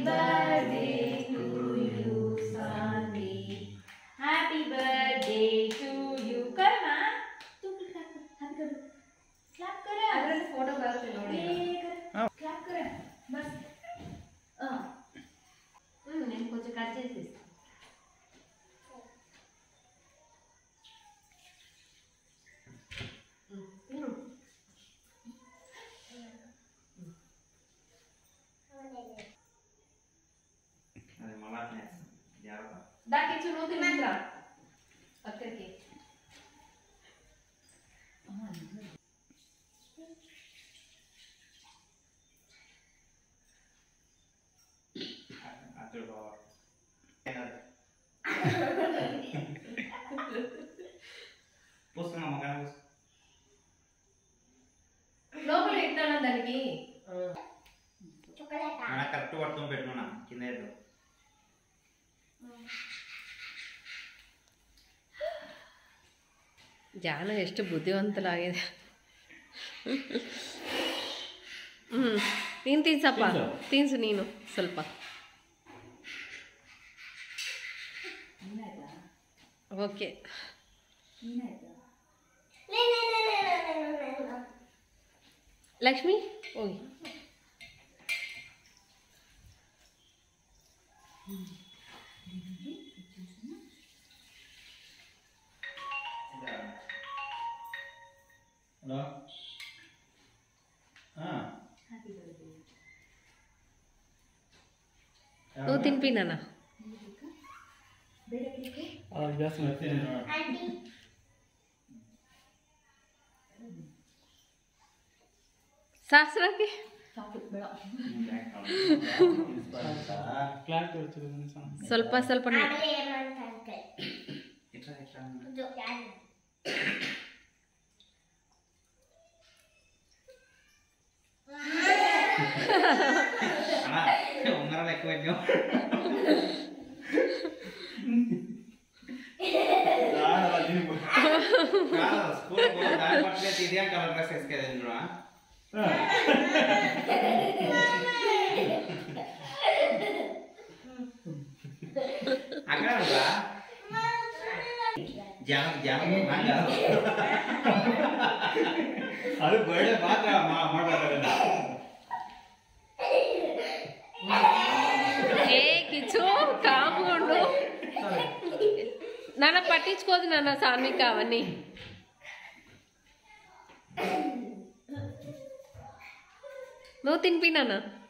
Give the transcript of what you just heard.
birthday to you, Sandy. Happy birthday to you. कर माँ तू क्लैप कर हैप्पी कर क्लैप कर अगर फोटो बस नोड़ी क्लैप कर बस నేను కొంచెం కట్ చేసి అది మళ్ళీ దాకి చూడు తినంద్రా అక్కడికి లోపల ఎట్టాను దానికి కరెక్ట్ పట్టుకొని పెట్టుకున్నా కింద ಜಾನು ಎಷ್ಟು ಬುದ್ಧಿವಂತಲಾಗಿದೆ ನೀನು ತಿನ್ಸಪ್ಪ ತಿನ್ಸು ನೀನು ಸ್ವಲ್ಪ ಓಕೆ ಲಕ್ಷ್ಮಿ ಹೋಗಿ హలో నువ్వు తినిపి నాన్న ಶಾಸ್ತ್ರಕ್ಕೆ ಸ್ವಲ್ಪ ಸ್ವಲ್ಪ ఉంగరాలు ఎక్కువ స్కూల్ దాని పట్ల ఇదే కలర్ డ్రెస్ వేసుకెళ్ళి అక్కడ జామ జామ ಅದು ಬರ್ಡೇ ಮಾತ್ರ ಮಾಡೋದು ఏ కిచ్చు కాముండు నాన్న పట్టించుకోదు నాన్న సాన్విక అవన్నీ నువ్వు తినిపి నాన్న